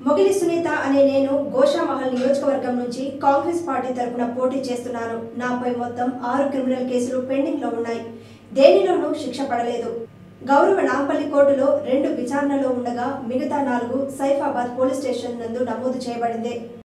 మొగిలి సునీత అనే నేను గోషామహల్ నియోజకవర్గం నుంచి కాంగ్రెస్ పార్టీ తరపున పోటీ చేస్తున్నాను. నాపై మొత్తం 6 క్రిమినల్ కేసులు పెండింగ్ లో ఉన్నాయి. దేనిలోనూ శిక్ష పడలేదు. గౌరవ నాంపల్లి కోర్టులో 2 విచారణలో ఉండగా మిగతా 4 సైఫాబాద్ పోలీస్ స్టేషన్ నందు నమోదు చేయబడింది.